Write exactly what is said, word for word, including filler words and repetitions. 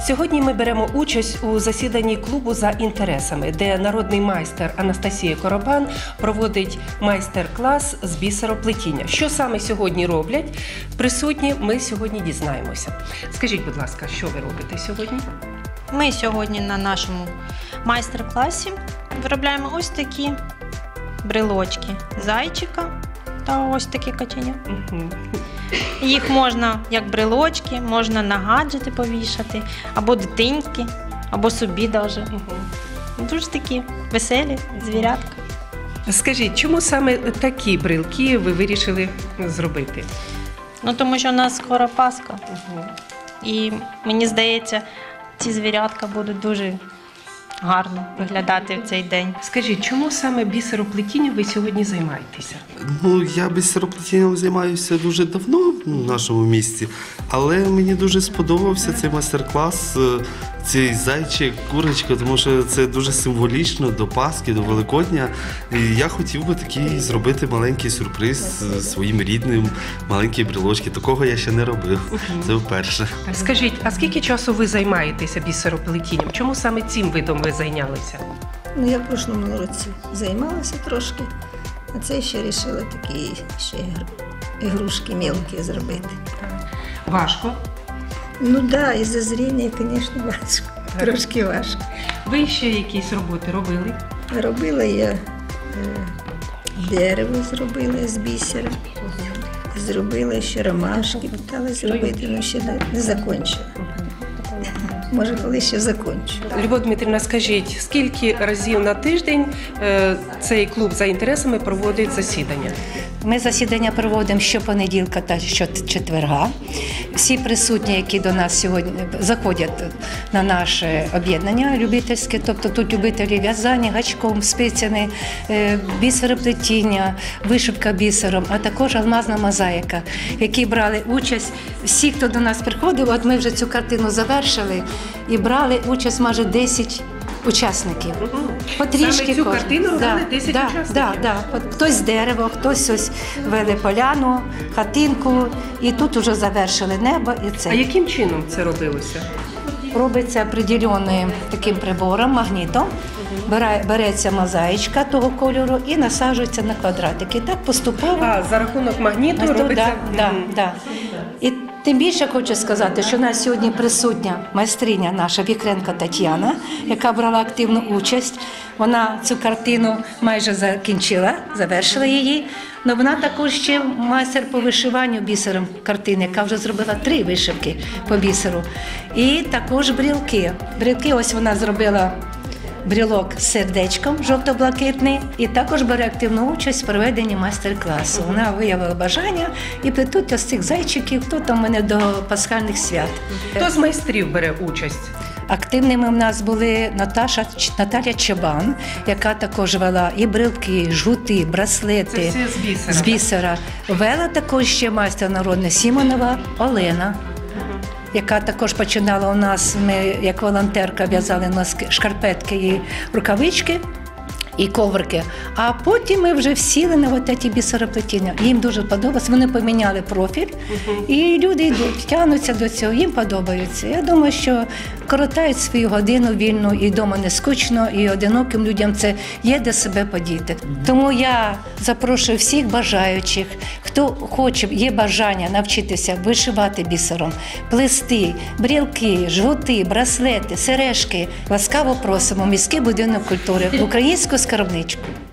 Сьогодні ми беремо участь у засіданні клубу «За інтересами», де народний майстер Анастасія Коробан проводить майстер-клас з бісероплетіння. Що саме сьогодні роблять присутні, ми сьогодні дізнаємося. Скажіть, будь ласка, що ви робите сьогодні? Ми сьогодні на нашому майстер-класі виробляємо ось такі брелочки зайчика та ось такі каченя. Угу. Їх можна як брелочки, можна на гаджети повішати, або дитинки, або собі навіть. Угу. Дуже такі веселі звірятка. Скажіть, чому саме такі брелки ви вирішили зробити? Ну, тому що у нас скоро Пасха. Угу. І мені здається, ці звірятка будуть дуже гарно виглядати в цей день. Скажіть, чому саме бісероплетінням ви сьогодні займаєтеся? Ну, я бісероплетінням займаюся дуже давно в нашому місті, але мені дуже сподобався цей майстер-клас, цей зайчик, курочка, тому що це дуже символічно до Пасхи, до Великодня. І я хотів би такий зробити маленький сюрприз своїм рідним, маленькі брелочки. Такого я ще не робив. Це вперше. Скажіть, а скільки часу ви займаєтеся бісероплетінням? Чому саме цим видом ви зайнялися? Ну, я в прошлому році займалася трошки, а це ще вирішила такі ще ігрушки мілкі зробити. Важко? Ну так, да, і за зріння, звісно, важко. Трошки важко. Ви ще якісь роботи робили? Робила я е, дерево зробила з бісера, зробила ще ромашки, питала зробити, але ще не, не закінчила. Може, коли ще закінчу. Любов Дмитрівна, скажіть, скільки разів на тиждень е, цей клуб «За інтересами» проводить засідання? Ми засідання проводимо щопонеділка та щочетверга. Всі присутні, які до нас сьогодні заходять на наше об'єднання любительське, тобто тут любителі в'язання, гачком, спицями, бісероплетіння, вишивка бісером, а також алмазна мозаїка, які брали участь. Всі, хто до нас приходив, от ми вже цю картину завершили і брали участь майже десять учасників. Потрішки Саме цю кожен. картину робили да, десять да, учасників? Да, да. От хтось з дерева, хтось ось вели поляну, хатинку, і тут вже завершили небо і це. А яким чином це робилося? Робиться определенним таким прибором, магнітом, береться мозаїчка того кольору і насаджується на квадратики. Так поступово. А, за рахунок магніту Ось тут, робиться? да, да, да. І тим більше хочу сказати, що у нас сьогодні присутня майстриня наша Вікренко Тетяна, яка брала активну участь. Вона цю картину майже закінчила, завершила її. Але вона також ще майстер по вишиванню бісером картини, яка вже зробила три вишивки по бісеру. І також брілки. Брілки ось вона зробила брілок з сердечком жовто-блакитний і також бере активну участь в проведенні майстер-класу. Вона виявила бажання і плетуть ось цих зайчиків, хто там у мене до пасхальних свят. Хто з майстрів бере участь? Активними в нас були Наташа, Наталя Чабан, яка також вела і брилки, жгути, браслети. Це все з бісера. З бісера. Вела також ще майстер народний Сімонова Олена, яка також починала у нас, ми як волонтерка в'язали носки, шкарпетки і рукавички, і коврики. А потім ми вже всіли на от ці бісероплетіння. Їм дуже подобалось, вони поміняли профіль, uh-huh. і люди йдуть, тягнуться до цього, їм подобається. Я думаю, що коротають свою годину вільну, і вдома не скучно, і одиноким людям це є де себе подіти. Тому я запрошую всіх бажаючих, хто хоче, є бажання навчитися вишивати бісером, плести, брілки, жгути, браслети, сережки. Ласкаво просимо в міський будинок культури, в українську скарбничку.